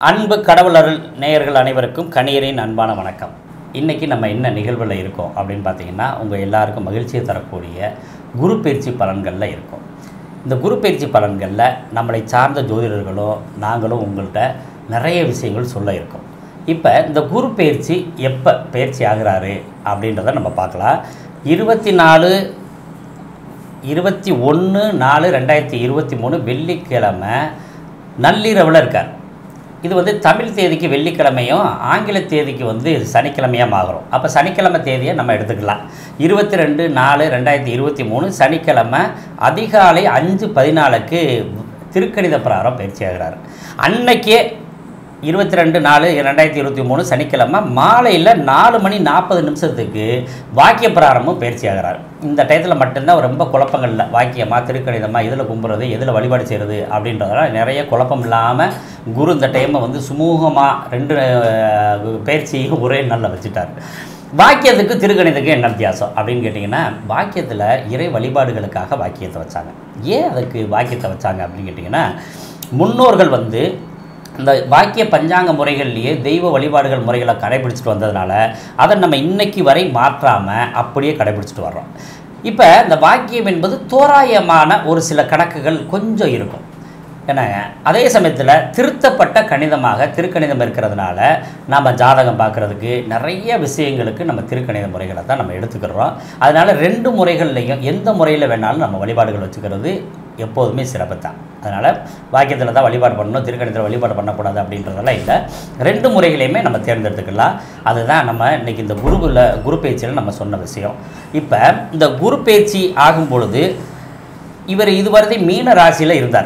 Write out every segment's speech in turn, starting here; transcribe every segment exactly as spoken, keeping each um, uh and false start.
அன்பு கடவுளர்கள் நேயர்கள் அனைவருக்கும் கணியரின் அன்பான வணக்கம். இன்றைக்கி நம்ம என்ன நிகழ்வில் இருக்கோம் அப்படின்னு பார்த்தீங்கன்னா, உங்கள் எல்லாருக்கும் மகிழ்ச்சியை தரக்கூடிய குரு பயிற்சி பலன்களில் இருக்கும். இந்த குரு பயிற்சி பலன்களில் நம்மளை சார்ந்த ஜோதிடர்களும் நாங்களும் உங்கள்கிட்ட நிறைய விஷயங்கள் சொல்ல இருக்கோம். இப்போ இந்த குரு பயிற்சி எப்போ பயிற்சி ஆகிறாரு அப்படின்றத நம்ம பார்க்கலாம். இருபத்தி நாலு இருபத்தி ஒன்று நாலு ரெண்டாயிரத்தி இருபத்தி மூணு வெள்ளிக்கிழமை நள்ளிரவில் இருக்கார். இது வந்து தமிழ் தேதிக்கு வெள்ளிக்கிழமையும் ஆங்கில தேதிக்கு வந்து சனிக்கிழமையாக ஆகிறோம். அப்போ சனிக்கிழமை தேதியை நம்ம எடுத்துக்கலாம். இருபத்தி ரெண்டு நாலு ரெண்டாயிரத்தி இருபத்தி மூணு சனிக்கிழமை அதிகாலை அஞ்சு பதினாலுக்கு திருக்கணித பிரகாரம் பயிற்சி ஆகிறார். அன்னைக்கே இருபத்தி ரெண்டு நாலு ரெண்டாயிரத்தி இருபத்தி மூணு சனிக்கிழமை மாலையில் நாலு மணி நாற்பது நிமிஷத்துக்கு வாக்கிய பிராரமும் பயிற்சி ஆகிறார். இந்த டயத்தில் மட்டும்தான் ரொம்ப குழப்பங்கள் இல்லை. வாக்கியமாக திருக்கணிதமாக எதில் கும்புறது எதில் வழிபாடு செய்கிறது அப்படின்றதெல்லாம் நிறைய குழப்பம் இல்லாமல் குரு இந்த டைமை வந்து சுமூகமாக ரெண்டு பயிற்சியும் ஒரே நாளில் வச்சுட்டார். வாக்கியத்துக்கு திருக்கணிதத்துக்கு என்ன வித்தியாசம் அப்படின்னு கேட்டிங்கன்னா, வாக்கியத்தில் இறை வழிபாடுகளுக்காக வாக்கியத்தை வச்சாங்க. ஏன் அதுக்கு வாக்கியத்தை வச்சாங்க அப்படின்னு கேட்டிங்கன்னா, முன்னோர்கள் வந்து இந்த வாக்கிய பஞ்சாங்க முறைகள்லேயே தெய்வ வழிபாடுகள் முறைகளை கடைபிடிச்சிட்டு வந்ததுனால அதை நம்ம இன்னைக்கு வரை மாற்றாமல் அப்படியே கடைபிடிச்சிட்டு வர்றோம். இப்போ இந்த வாக்கியம் என்பது தோராயமான ஒரு சில கணக்குகள் கொஞ்சம் இருக்கும். ஏன்னா அதே சமயத்தில் திருத்தப்பட்ட கணிதமாக திருக்கணிதம் இருக்கிறதுனால நம்ம ஜாதகம் பார்க்குறதுக்கு நிறைய விஷயங்களுக்கு நம்ம திருக்கணித முறைகளை தான் நம்ம எடுத்துக்கிறோம். அதனால் ரெண்டு முறைகள்லையும் எந்த முறையில் வேணாலும் நம்ம வழிபாடுகள் வச்சுக்கிறது எப்போதுமே சிறப்பு தான். அதனால் வாக்கியத்தில் தான் வழிபாடு பண்ணணும், திருக்கணிதத்தில் வழிபாடு பண்ணக்கூடாது அப்படின்றதெல்லாம் இல்லை. ரெண்டு முறைகளையுமே நம்ம தேர்ந்தெடுத்துக்கலாம். அதுதான் நம்ம இன்றைக்கி இந்த குருவில் குரு பயிற்சியில் நம்ம சொன்ன விஷயம். இப்போ இந்த குரு பயிற்சி ஆகும் பொழுது இவர் இதுவரை மீன ராசியில் இருந்தார்.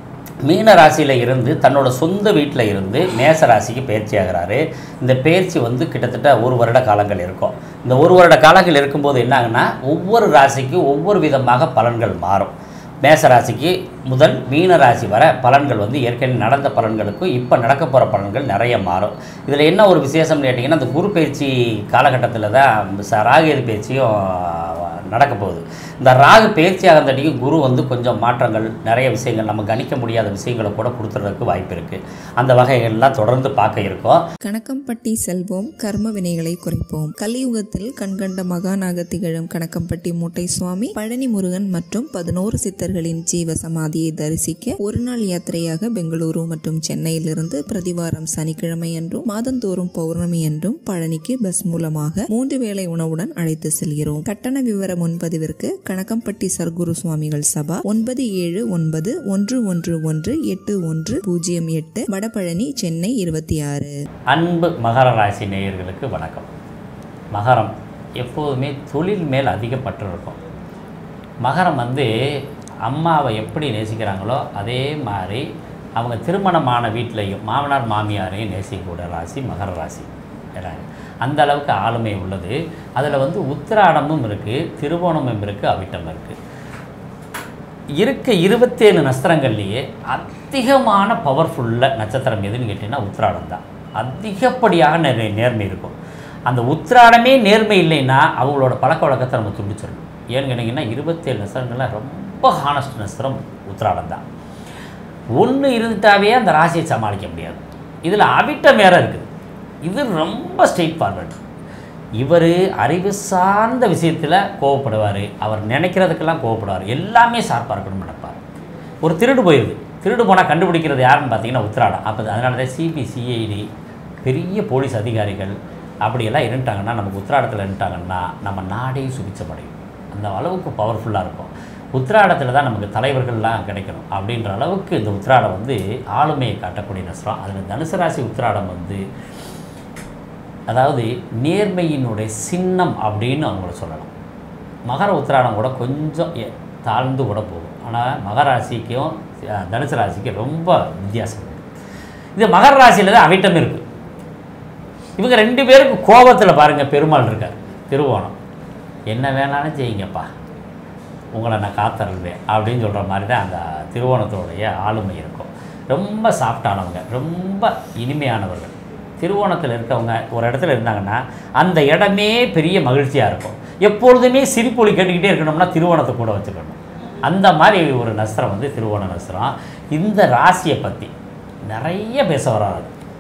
மீன ராசியில் இருந்து தன்னோட சொந்த வீட்டில் இருந்து மேச ராசிக்கு பயிற்சி ஆகிறாரு. இந்த பயிற்சி வந்து கிட்டத்தட்ட ஒரு வருட காலங்கள் இருக்கும். இந்த ஒரு வருட காலங்கள் இருக்கும்போது என்னாங்கன்னா, ஒவ்வொரு ராசிக்கு ஒவ்வொரு விதமாக பலன்கள் மாறும். மேச ராசிக்கு முதல் மீன ராசி வர பலன்கள் வந்து ஏற்கனவே நடந்த பலன்களுக்கும் இப்போ நடக்க போகிற பலன்கள் நிறைய மாறும். இதில் என்ன ஒரு விசேஷம்னு கேட்டிங்கன்னா, இந்த குரு பயிற்சி காலகட்டத்தில் தான் ராகு பயிற்சியும் நடக்க போகுது. இந்த ராகு பயிற்சி ஆகிறதாட்டிக்கும் குரு வந்து கொஞ்சம் மாற்றங்கள் நிறைய விஷயங்கள் நம்ம கணிக்க முடியாத விஷயங்களை கூட கொடுத்துறதுக்கு வாய்ப்பு இருக்குது. அந்த வகைகள்லாம் தொடர்ந்து பார்க்க இருக்கோம். கணக்கம்பட்டி செல்வோம், கர்ம வினைகளை குறைப்போம். கலியுகத்தில் கண்கண்ட மகானாக திகழும் கணக்கம்பட்டி மூட்டை சுவாமி, பழனி முருகன் மற்றும் பதினோரு சித்தர்களின் ஜீவ சமாதியை தரிசிக்க ஒரு நாள் யாத்திரையாக பெங்களூரு மற்றும் சென்னையிலிருந்து பிரதிவாரம் சனிக்கிழமை என்றும் மாதந்தோறும் பௌர்ணமி என்றும் பழனிக்கு பஸ் மூலமாக மூன்று வேளை உணவுடன் அழைத்து செல்கிறோம். கட்டண விவர முன்பதிவிற்கு கணக்கம்பட்டி சர்க்குரு சுவாமிகள் சபா ஒன்பது ஏழு ஒன்பது ஒன்று ஒன்று ஒன்று எட்டு ஒன்று பூஜ்ஜியம் எட்டு, வடபழனி, சென்னை இருபத்தி ஆறு. அன்பு மகர ராசி நேயர்களுக்கு வணக்கம். மகரம் எப்போதுமே தொழில் மேல் அதிக பற்று இருக்கும். மகரம் வந்து அம்மாவை எப்படி நேசிக்கிறாங்களோ அதே மாதிரி அவங்க திருமணமான வீட்டிலையும் மாமனார் மாமியாரையும் நேசிக்கக்கூடிய ராசி மகர ராசி. அந்த அளவுக்கு ஆளுமை உள்ளது. அதில் வந்து உத்திராடமும் இருக்குது, திருவோணமும் இருக்குது, அவிட்டம் இருக்குது. இருக்க இருபத்தேழு நட்சத்திரங்கள்லேயே அதிகமான பவர்ஃபுல்ல நட்சத்திரம் எதுன்னு கேட்டிங்கன்னா உத்திராடம் தான். அதிகப்படியாக நே நேர்மை இருக்கும். அந்த உத்திராடமே நேர்மை இல்லைன்னா அவங்களோட பழக்க வழக்கத்தை நம்ம துண்டிச்சிடணும். ஏன்னு கேட்டிங்கன்னா இருபத்தேழு நட்சத்திரங்களில் ரொம்ப ஹானஸ்ட் நட்சத்திரம் உத்திராடம் தான். ஒன்று இருந்துட்டாவே அந்த ராசியை சமாளிக்க முடியாது. இதில் அவிட்டம் வேறு இருக்குது. இது ரொம்ப ஸ்ட்ரெயிட் ஃபார்வர்டு. இவர் அறிவு சார்ந்த விஷயத்தில் கோவப்படுவார். அவர் நினைக்கிறதுக்கெல்லாம் கோவப்படுவார். எல்லாமே ஷார்ப்பாக இருக்கணும்னு நினைப்பார். ஒரு திருடு போயிடுது, திருடு போனால் கண்டுபிடிக்கிறது யாருன்னு பார்த்தீங்கன்னா உத்திராடம். அப்போ அதனால தான் சிபி சிஐடி பெரிய போலீஸ் அதிகாரிகள் அப்படியெல்லாம் இருந்துட்டாங்கன்னா, நமக்கு உத்திராடத்தில் இருந்துட்டாங்கன்னா நம்ம நாடே சுபிச்சமடையும். அந்த அளவுக்கு பவர்ஃபுல்லாக இருக்கும். உத்திராடத்தில் தான் நமக்கு தலைவர்கள்லாம் கிடைக்கணும் அப்படின்ற அளவுக்கு இந்த உத்திராடம் வந்து ஆளுமையை காட்டக்கூடிய நஷ்டம். அதில் தனுசு ராசி உத்திராடம் வந்து அதாவது நேர்மையினுடைய சின்னம் அப்படின்னு அவங்கள சொல்லலாம். மகர உத்திராடம் கூட கொஞ்சம் தாழ்ந்து கூட போகும். ஆனால் மகர ராசிக்கும் தனுசு ராசிக்கும் ரொம்ப வித்தியாசம் இருக்குது. இது மகர ராசியில் தான் அவிட்டம் இருக்குது. இவங்க ரெண்டு பேருக்கு கோபத்தில் பாருங்கள், பெருமாள் இருக்கார். திருவோணம் என்ன வேணாலும் செய்யுங்கப்பா, உங்களை நான் காத்தருள்வேன் அப்படின்னு சொல்கிற மாதிரி தான் அந்த திருவோணத்தோடைய ஆளுமை இருக்கும். ரொம்ப சாஃப்டானவங்க, ரொம்ப இனிமையானவர்கள். திருவோணத்தில் இருக்கவங்க ஒரு இடத்துல இருந்தாங்கன்னா அந்த இடமே பெரிய மகிழ்ச்சியாக இருக்கும். எப்பொழுதுமே சிரிப்பொலி கேட்டுக்கிட்டே இருக்கணும்னா திருவோணத்தை கூட வச்சுக்கணும். அந்த மாதிரி ஒரு நஸ்திரம் வந்து திருவோண நஸ்திரம். இந்த ராசியை பற்றி நிறைய பேச வராது.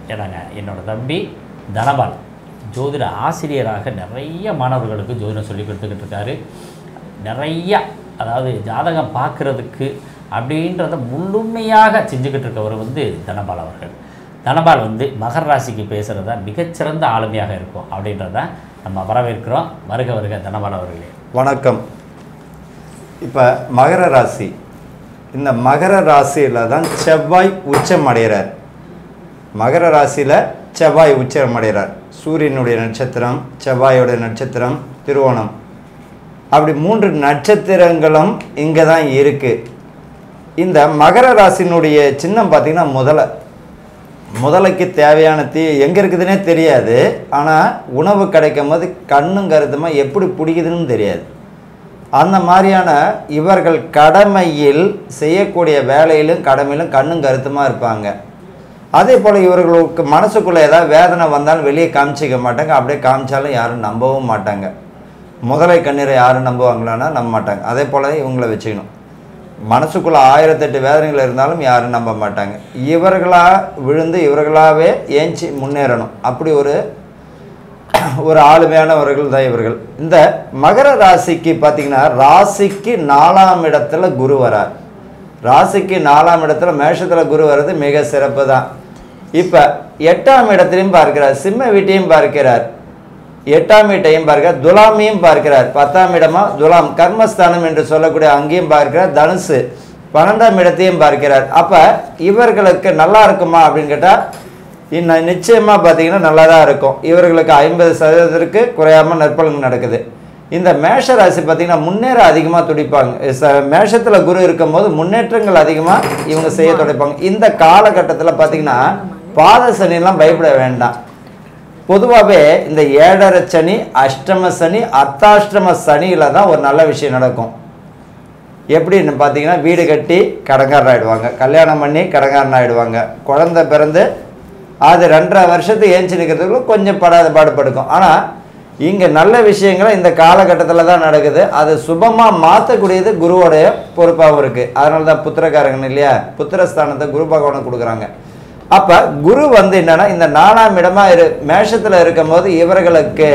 ஏன்னாங்க என்னோடய தம்பி தனபால் ஜோதிட ஆசிரியராக நிறைய மாணவர்களுக்கு ஜோதிடம் சொல்லி கொடுத்துக்கிட்டு இருக்காரு. நிறையா அதாவது ஜாதகம் பார்க்குறதுக்கு அப்படின்றத முழுமையாக செஞ்சுக்கிட்டு இருக்கவர் வந்து தனபால் அவர்கள். தனபால் வந்து மகர ராசிக்கு பேசுகிறதா மிகச்சிறந்த ஆளுமையாக இருக்கும் அப்படின்றத நம்ம வரவேற்கிறோம். வருக வருக தனபால் அவர்களே. வணக்கம். இப்போ மகர ராசி, இந்த மகர ராசியில் தான் செவ்வாய் உச்சம் அடைகிறார். மகர ராசியில் செவ்வாய் உச்சம் அடைகிறார். சூரியனுடைய நட்சத்திரம், செவ்வாயோட நட்சத்திரம் திருவோணம், அப்படி மூன்று நட்சத்திரங்களும் இங்கே தான் இருக்குது. இந்த மகர ராசினுடைய சின்னம் பார்த்திங்கன்னா முதலை. முதலைக்கு தேவையான தீ எங்கே இருக்குதுன்னே தெரியாது. ஆனால் உணவு கிடைக்கும் போது கண்ணும் கருத்துமாக எப்படி பிடிக்குதுன்னு தெரியாது. அந்த மாதிரியான இவர்கள் கடமையில் செய்யக்கூடிய வேலையிலும் கடமையிலும் கண்ணும் கருத்துமாக இருப்பாங்க. அதே போல் இவர்களுக்கு மனசுக்குள்ளே ஏதாவது வேதனை வந்தாலும் வெளியே காமிச்சிக்க மாட்டாங்க. அப்படியே காமிச்சாலும் யாரும் நம்பவும் மாட்டாங்க. முதலை கண்ணீரை யாரும் நம்புவாங்களான்னா நம்ப மாட்டாங்க. அதே போல் இவங்கள வச்சுக்கணும். மனசுக்குள்ளே ஆயிரத்தெட்டு வேதனைகள் இருந்தாலும் யாரும் நம்ப மாட்டாங்க. இவர்களாக விழுந்து இவர்களாகவே ஏஞ்சி முன்னேறணும். அப்படி ஒரு ஒரு ஆளுமையானவர்கள் தான் இவர்கள். இந்த மகர ராசிக்கு பார்த்திங்கன்னா ராசிக்கு நாலாம் இடத்துல குரு வரார். ராசிக்கு நாலாம் இடத்துல மேஷத்தில் குரு வர்றது மிக சிறப்பு தான். இப்போ எட்டாம் இடத்துலையும் பார்க்கிறார், சிம்ம வீட்டையும் பார்க்கிறார், எட்டாம் வீட்டையும் பார்க்கிறார், துலாமையும் பார்க்கிறார். பத்தாம் இடமா துலாம் கர்மஸ்தானம் என்று சொல்லக்கூடிய அங்கேயும் பார்க்கிறார். தனுசு பன்னெண்டாம் இடத்தையும் பார்க்கிறார். அப்போ இவர்களுக்கு நல்லா இருக்குமா அப்படின்னு கேட்டால் இன்னும் நிச்சயமாக பார்த்தீங்கன்னா நல்லா தான் இருக்கும். இவர்களுக்கு ஐம்பது சதவீதத்திற்கு குறையாமல் நற்பலன் நடக்குது. இந்த மேஷ ராசி பார்த்திங்கன்னா முன்னேற அதிகமாக துடிப்பாங்க. மேஷத்தில் குரு இருக்கும் போது முன்னேற்றங்கள் அதிகமாக இவங்க செய்ய துடிப்பாங்க. இந்த காலகட்டத்தில் பார்த்திங்கன்னா பாத சனிலாம் பயப்பட வேண்டாம். பொதுவாகவே இந்த ஏழரை சனி, அஷ்டம சனி, அர்த்தாஷ்டம சனியில் தான் ஒரு நல்ல விஷயம் நடக்கும். எப்படின்னு பார்த்தீங்கன்னா வீடு கட்டி கடங்காரன் ஆகிடுவாங்க, கல்யாணம் பண்ணி கடங்காரன் ஆகிடுவாங்க, குழந்தை பிறந்து அது ரெண்டரை வருஷத்துக்கு ஏஞ்சி நிற்கிறதுக்குள்ள கொஞ்சம் படாத பாடுபடுக்கும். ஆனால் இங்கே நல்ல விஷயங்களை இந்த காலகட்டத்தில் தான் நடக்குது. அது சுபமாக மாற்றக்கூடியது குருவோடைய பொறுப்பாகவும் இருக்குது. அதனால தான் புத்திரக்காரங்கன்னு இல்லையா, புத்திரஸ்தானத்தை குரு பகவானை கொடுக்குறாங்க. அப்போ குரு வந்து என்னன்னா இந்த நாலாம் இடமா இரு மேஷத்தில் இருக்கும் போது இவர்களுக்கு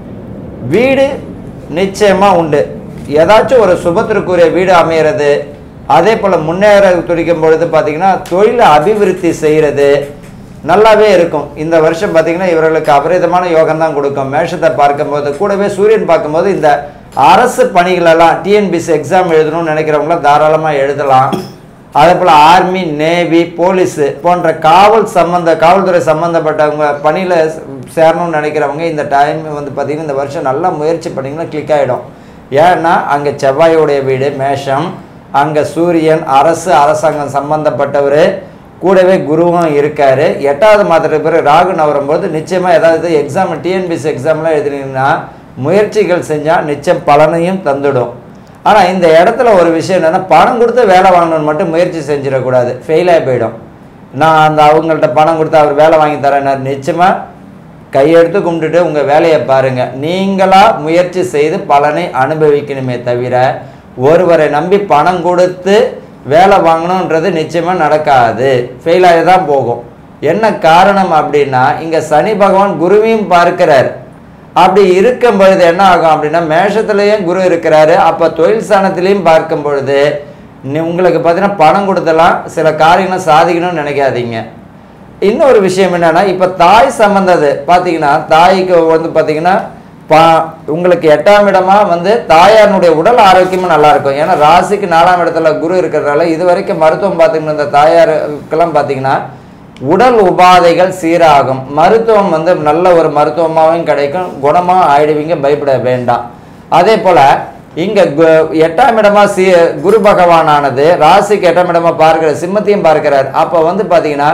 வீடு நிச்சயமாக உண்டு. ஏதாச்சும் ஒரு சுபத்திற்குரிய வீடு அமைகிறது. அதே போல் முன்னேற துடிக்கும் பொழுது பார்த்திங்கன்னா தொழிலை அபிவிருத்தி செய்கிறது நல்லாவே இருக்கும். இந்த வருஷம் பார்த்திங்கன்னா இவர்களுக்கு அபரிதமான யோகம் தான் கொடுக்கும். மேஷத்தை பார்க்கும்போது கூடவே சூரியன் பார்க்கும்போது இந்த அரசு பணிகளெல்லாம் டிஎன்பிசி எக்ஸாம் எழுதணும்னு நினைக்கிறவங்களாம் தாராளமாக எழுதலாம். அதே போல் ஆர்மி, நேவி, போலீஸு போன்ற காவல் சம்பந்த காவல்துறை சம்மந்தப்பட்டவங்க பணியில் சேரணும்னு நினைக்கிறவங்க இந்த டைம் வந்து பார்த்திங்கன்னா இந்த வருஷம் நல்லா முயற்சி பண்ணிங்கன்னா கிளிக் ஆகிடும். ஏன்னா அங்கே செவ்வாயோடைய வீடு மேஷம், அங்கே சூரியன் அரசு அரசாங்கம் சம்பந்தப்பட்டவர், கூடவே குருவும் இருக்கார். எட்டாவது மாதத்துக்கு பிறகு ராகு நவரும்போது நிச்சயமாக ஏதாவது எக்ஸாம் டிஎன்பிசி எக்ஸாம்லாம் எழுதுனீங்கன்னா முயற்சிகள் செஞ்சால் நிச்சயம் பலனையும் தந்துடும். ஆனால் இந்த இடத்துல ஒரு விஷயம் என்னென்னா பணம் கொடுத்து வேலை வாங்கணும்னு மட்டும் முயற்சி செஞ்சிடக்கூடாது, ஃபெயிலாகி போயிடும். நான் அந்த அவங்கள்ட்ட பணம் கொடுத்து அவர் வேலை வாங்கி தரேன், நிச்சயமாக கையெடுத்து கும்பிட்டுட்டு உங்கள் வேலையை பாருங்கள். நீங்களாக முயற்சி செய்து பலனை அனுபவிக்கணுமே தவிர ஒருவரை நம்பி பணம் கொடுத்து வேலை வாங்கணுன்றது நிச்சயமாக நடக்காது, ஃபெயிலாகி தான் போகும். என்ன காரணம் அப்படின்னா இங்கே சனி பகவான் குருவையும் பார்க்கிறார். அப்படி இருக்கும் பொழுது என்ன ஆகும் அப்படின்னா மேஷத்துலேயும் குரு இருக்கிறாரு. அப்போ தொழில் ஸ்தானத்திலையும் பார்க்கும் பொழுது உங்களுக்கு பார்த்தீங்கன்னா பணம் கொடுத்தலாம் சில காரியங்களும் சாதிக்கணும்னு நினைக்காதீங்க. இன்னொரு விஷயம் என்னென்னா இப்போ தாய் சம்பந்தது பார்த்தீங்கன்னா தாய்க்கு வந்து பார்த்தீங்கன்னா பா உங்களுக்கு எட்டாம் இடமா வந்து தாயாருடைய உடல் ஆரோக்கியமும் நல்லாயிருக்கும். ஏன்னா ராசிக்கு நாலாம் இடத்துல குரு இருக்கிறதுனால இது வரைக்கும் மருத்துவம் பார்த்துக்கிட்டு இந்த தாயாருக்கெல்லாம் பார்த்தீங்கன்னா உடல் உபாதைகள் சீராகும். மருத்துவம் வந்து நல்ல ஒரு மருத்துவமாகவும் கிடைக்கும், குணமாக ஆயிடுவீங்க, பயப்பட வேண்டாம். அதே போல் இங்கே எட்டாம் இடமா சி குரு பகவானானது ராசிக்கு எட்டாம் இடமா பார்க்கிற சிம்மத்தையும் பார்க்கிறார். அப்போ வந்து பார்த்தீங்கன்னா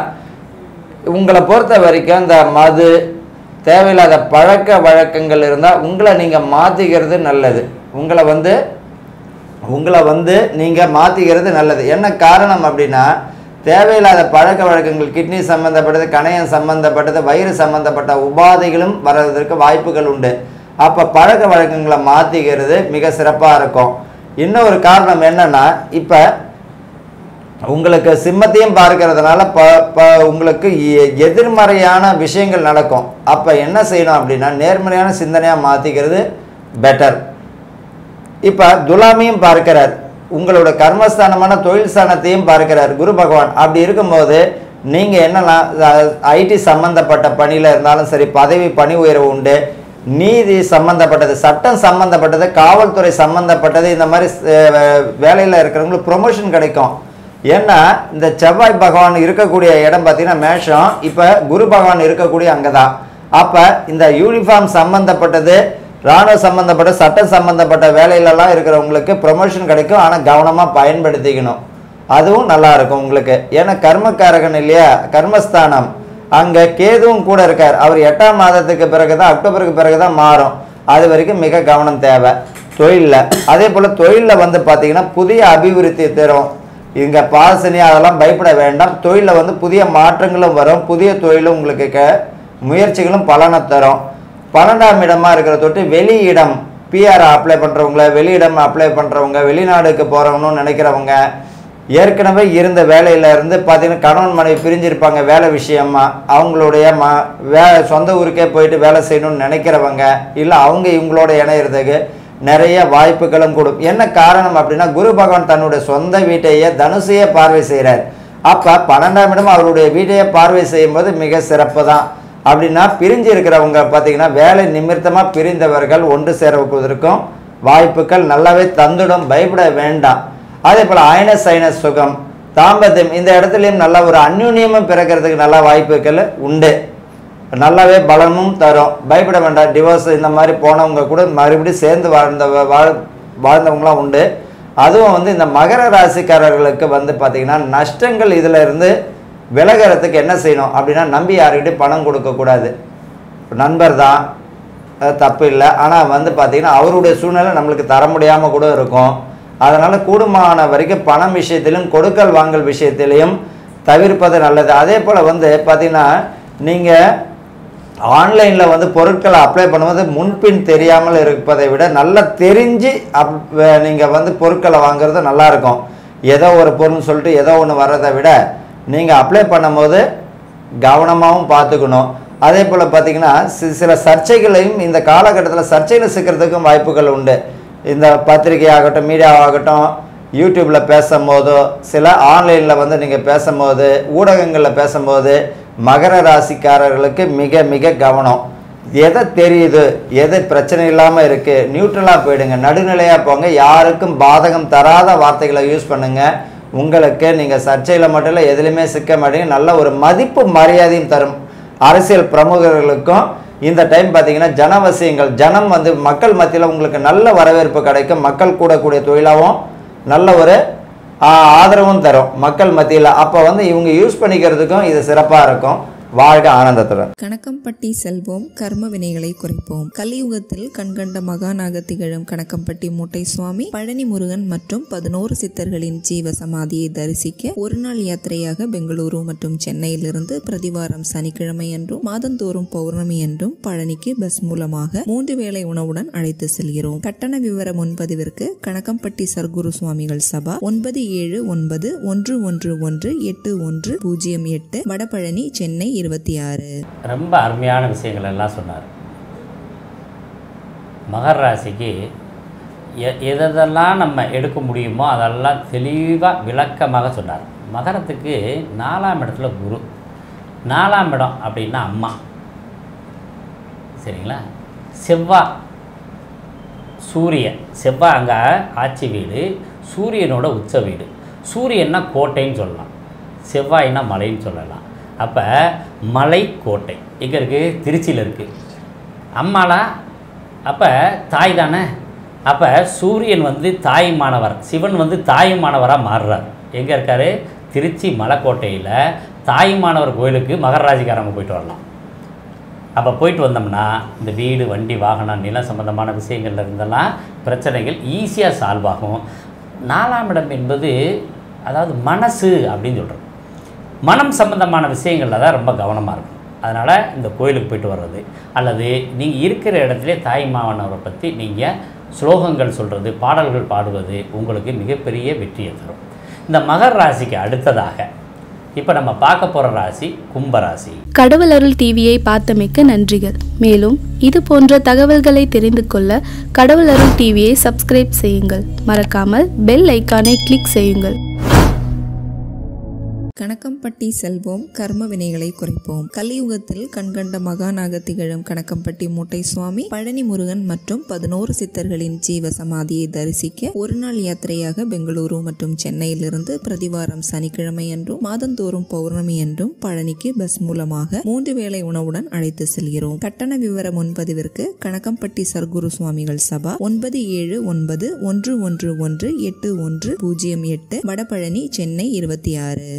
உங்களை பொறுத்த வரைக்கும் இந்த மது தேவையில்லாத பழக்க வழக்கங்கள் இருந்தால் உங்களை நீங்கள் மாற்றிக்கிறது நல்லது. உங்களை வந்து உங்களை வந்து நீங்கள் மாற்றிக்கிறது நல்லது. என்ன காரணம் அப்படின்னா தேவையில்லாத பழக்க வழக்கங்கள் கிட்னி சம்மந்தப்பட்டது, கணையம் சம்மந்தப்பட்டது, வயிறு சம்மந்தப்பட்ட உபாதைகளும் வர்றதற்கு வாய்ப்புகள் உண்டு. அப்போ பழக்க வழக்கங்களை மாற்றிக்கிறது மிக சிறப்பாக இருக்கும். இன்னொரு காரணம் என்னென்னா இப்போ உங்களுக்கு சிம்மத்தையும் பார்க்கறதுனால ப ப உங்களுக்கு எ- எதிர்மறையான விஷயங்கள் நடக்கும். அப்போ என்ன செய்யணும் அப்படின்னா நேர்மறையான சிந்தனையாக மாற்றிக்கிறது பெட்டர். இப்போ துலாமையும் பார்க்கிறார், உங்களோட கர்மஸ்தானமான தொழில் ஸ்தானத்தையும் பார்க்கிறார் குரு பகவான். அப்படி இருக்கும்போது நீங்கள் என்னெல்லாம் ஐடி சம்மந்தப்பட்ட பணியில் இருந்தாலும் சரி, பதவி பணி உயர்வு உண்டு, நீதி சம்மந்தப்பட்டது, சட்டம் சம்மந்தப்பட்டது, காவல்துறை சம்மந்தப்பட்டது, இந்த மாதிரி வேலையில் இருக்கிறவங்களுக்கு ப்ரொமோஷன் கிடைக்கும். ஏன்னா இந்த செவ்வாய் பகவான் இருக்கக்கூடிய இடம் பார்த்தீங்கன்னா மேஷம், இப்போ குரு பகவான் இருக்கக்கூடிய அங்கே தான். அப்போ இந்த யூனிஃபார்ம் சம்மந்தப்பட்டது, இராணுவ சம்மந்தப்பட்ட, சட்டம் சம்மந்தப்பட்ட வேலையிலலாம் இருக்கிறவங்களுக்கு ப்ரொமோஷன் கிடைக்கும். ஆனால் கவனமாக பயன்படுத்திக்கணும், அதுவும் நல்லா இருக்கும் உங்களுக்கு. ஏன்னா கர்மக்காரகன் இல்லையா, கர்மஸ்தானம், அங்கே கேதுவும் கூட இருக்கார். அவர் எட்டாம் மாதத்துக்கு பிறகு தான், அக்டோபருக்கு பிறகு தான் மாறும். அது வரைக்கும் மிக கவனம் தேவை தொழிலில். அதே போல் தொழிலில் வந்து பார்த்தீங்கன்னா புதிய அபிவிருத்தி தரும். இங்கே பாசனி அதெல்லாம் பயப்பட வேண்டாம். தொழிலில் வந்து புதிய மாற்றங்களும் வரும், புதிய தொழிலும் உங்களுக்கு க முயற்சிகளும் பலனை தரும். பன்னெண்டாம் இடமா இருக்கிற தொட்டு வெளியிடம், பிஆர் அப்ளை பண்ணுறவங்க, வெளியிடம் அப்ளை பண்ணுறவங்க, வெளிநாடுக்கு போகிறவங்கன்னு நினைக்கிறவங்க, ஏற்கனவே இருந்த வேலையில இருந்து பார்த்தீங்கன்னா கணவன் மனைவி பிரிஞ்சிருப்பாங்க வேலை விஷயமா, அவங்களுடைய ம வே சொந்த ஊருக்கே போயிட்டு வேலை செய்யணும்னு நினைக்கிறவங்க, இல்லை அவங்க இவங்களோட இணையிறதுக்கு நிறைய வாய்ப்புகளும் கொடுக்கும். என்ன காரணம் அப்படின்னா குரு பகவான் தன்னுடைய சொந்த வீட்டையே தனுசையே பார்வை செய்கிறார். அப்போ பன்னெண்டாம் இடம் அவருடைய வீட்டையே பார்வை செய்யும்போது மிக சிறப்பு தான். அப்படின்னா பிரிஞ்சு இருக்கிறவங்க பார்த்தீங்கன்னா வேலை நிமித்தமாக பிரிந்தவர்கள் ஒன்று சேருவதற்கும் வாய்ப்புகள் நல்லாவே தந்துடும், பயப்பட வேண்டாம். அதே போல் ஐனஸ் சைனஸ் சுகம், தாம்பத்தியம், இந்த இடத்துலையும் நல்ல ஒரு அந்யுன்யமும் பிறக்கிறதுக்கு நல்ல வாய்ப்புகள் உண்டு, நல்லாவே பலமும் தரும், பயப்பட வேண்டாம். டிவோர்ஸ் இந்த மாதிரி போனவங்க கூட மறுபடியும் சேர்ந்து வாழ்ந்த வாழ் வாழ்ந்தவங்களாம் உண்டு. அதுவும் வந்து இந்த மகர ராசிக்காரர்களுக்கு வந்து பார்த்திங்கன்னா நஷ்டங்கள் இதில் இருந்து விலகிறதுக்கு என்ன செய்யணும் அப்படின்னா நம்பி யாருக்கிட்டே பணம் கொடுக்கக்கூடாது. நண்பர் தான், தப்பு இல்லை, ஆனால் வந்து பார்த்திங்கன்னா அவருடைய சூழ்நிலை நம்மளுக்கு தர முடியாமல் கூட இருக்கும். அதனால் கூடுமான வரைக்கும் பணம் விஷயத்திலும் கொடுக்கல் வாங்கல் விஷயத்திலையும் தவிர்ப்பது நல்லது. அதே போல் வந்து பார்த்திங்கன்னா நீங்கள் ஆன்லைனில் வந்து பொருட்களை அப்ளை பண்ணும்போது முன்பின் தெரியாமல் இருப்பதை விட நல்லா தெரிஞ்சு அப் நீங்கள் வந்து பொருட்களை வாங்குறது நல்லாயிருக்கும். ஏதோ ஒரு பொருள்னு சொல்லிட்டு ஏதோ ஒன்று வர்றதை விட நீங்கள் அப்ளை பண்ணும்போது கவனமாகவும் பார்த்துக்கணும். அதே போல் பார்த்திங்கன்னா சில சர்ச்சைகளையும் இந்த காலகட்டத்தில் சர்ச்சையில் சிக்கிறதுக்கும் வாய்ப்புகள் உண்டு. இந்த பத்திரிகை ஆகட்டும், மீடியாவாகட்டும், யூடியூப்பில் பேசும்போதோ, சில ஆன்லைனில் வந்து நீங்கள் பேசும்போது, ஊடகங்களில் பேசும்போது மகர ராசிக்காரர்களுக்கு மிக மிக கவனம். எதை தெரியுது, எது பிரச்சனை இல்லாமல் இருக்குது, நியூட்ரலாக போயிடுங்க, நடுநிலையாக போங்க. யாருக்கும் பாதகம் தராத வார்த்தைகளை யூஸ் பண்ணுங்கள். உங்களுக்கு நீங்கள் சர்ச்சையில் மட்டும் இல்லை, எதுலையுமே சிக்க மாட்டீங்க. நல்ல ஒரு மதிப்பு மரியாதையும் தரும். அரசியல் பிரமுகர்களுக்கும் இந்த டைம் பார்த்தீங்கன்னா ஜனவசியங்கள், ஜனம் வந்து மக்கள் மத்தியில் உங்களுக்கு நல்ல வரவேற்பு கிடைக்கும். மக்கள் கூடக்கூடிய தொழிலாகவும் நல்ல ஒரு ஆதரவும் தரும் மக்கள் மத்தியில். அப்போ வந்து இவங்க யூஸ் பண்ணிக்கிறதுக்கும் இது சிறப்பாக இருக்கும். வாழ்க ஆனந்தத்துடன். கணக்கம்பட்டி செல்வோம், கர்ம வினைகளை குறைப்போம். கலியுகத்தில் கண்கண்ட மகானாக திகழும் கணக்கம்பட்டி மூட்டை சுவாமி, பழனி முருகன் மற்றும் பதினோரு சித்தர்களின் ஜீவ சமாதியை தரிசிக்க ஒரு நாள் யாத்திரையாக பெங்களூரு மற்றும் சென்னையிலிருந்து பிரதிவாரம் சனிக்கிழமை என்றும் மாதந்தோறும் பௌர்ணமி என்றும் பழனிக்கு பஸ் மூலமாக மூன்று வேளை உணவுடன் அழைத்து செல்கிறோம். கட்டண விவர முன்பதிவிற்கு கணக்கம்பட்டி சர்க்குரு சுவாமிகள் சபா ஒன்பது ஏழு ஒன்பது ஒன்று ஒன்று ஒன்று எட்டு ஒன்று பூஜ்ஜியம் எட்டு, வடபழனி, சென்னை இருபத்தி ஆறு. ரொம்ப அருமையான விஷயங்கள் எல்லாம் சொன்னார். மகர ராசிக்கு எ எதெல்லாம் நம்ம எடுக்க முடியுமோ அதெல்லாம் தெளிவாக விளக்கமாக சொன்னார். மகரத்துக்கு நாலாம் இடத்துல குரு, நாலாம் இடம் அப்படின்னா அம்மா, சரிங்களா. செவ்வாய், சூரியன், செவ்வாய் அங்கே ஆட்சி வீடு, சூரியனோட உச்ச வீடு. சூரியன்னா கோட்டைன்னு சொல்லலாம், செவ்வாய்னா மலைன்னு சொல்லலாம். அப்போ மலை கோட்டை எங்கே இருக்குது? திருச்சியில் இருக்குது. அம்மாளா அப்போ தாய் தானே. அப்போ சூரியன் வந்து தாயுமானவர், சிவன் வந்து தாயுமானவராக மாறுறார். எங்கே இருக்கார்? திருச்சி மலைக்கோட்டையில் தாயுமானவர் கோயிலுக்கு மகர ராசிக்காரங்க போயிட்டு வரலாம். அப்போ போயிட்டு வந்தோம்னா இந்த வீடு, வண்டி, வாகனம், நிலம் சம்பந்தமான விஷயங்கள்ல இருந்தெல்லாம் பிரச்சனைகள் ஈஸியாக சால்வ் ஆகும். நாலாம் இடம் என்பது அதாவது மனசு அப்படின்னு சொல்கிறோம். மனம் சம்பந்தமான விஷயங்களில் தான் ரொம்ப கவனமாக இருக்கும். அதனால் இந்த கோயிலுக்கு போயிட்டு வர்றது அல்லது நீங்கள் இருக்கிற இடத்துல தாய்மானவரை பற்றி நீங்கள் ஸ்லோகங்கள் சொல்கிறது, பாடல்கள் பாடுவது உங்களுக்கு மிகப்பெரிய வெற்றியை தரும். இந்த மகர ராசிக்கு அடுத்ததாக இப்போ நம்ம பார்க்க போகிற ராசி கும்பராசி. கடவுள் அருள் டிவியை பார்த்தமைக்கு நன்றிகள். மேலும் இது போன்ற தகவல்களை தெரிந்து கொள்ள கடவுள் அருள் டிவியை சப்ஸ்கிரைப் செய்யுங்கள். மறக்காமல் பெல் ஐக்கானை கிளிக் செய்யுங்கள். கணக்கம்பட்டி செல்வோம், கர்ம வினைகளை குறைப்போம். கலியுகத்தில் கண்கண்ட மகானாக திகழும் கணக்கம்பட்டி மூட்டை சுவாமி, பழனி முருகன் மற்றும் பதினோரு சித்தர்களின் ஜீவ சமாதியை தரிசிக்க ஒரு நாள் யாத்திரையாக பெங்களூரு மற்றும் சென்னையிலிருந்து பிரதிவாரம் சனிக்கிழமை என்றும் மாதந்தோறும் பௌர்ணமி என்றும் பழனிக்கு பஸ் மூலமாக மூன்று வேளை உணவுடன் அழைத்து செல்கிறோம். கட்டண விவர முன்பதிவிற்கு கணக்கம்பட்டி சர்க்குரு சுவாமிகள் சபா ஒன்பது ஏழு ஒன்பது ஒன்று ஒன்று ஒன்று எட்டு ஒன்று பூஜ்ஜியம் எட்டு, வடபழனி, சென்னை இருபத்தி ஆறு.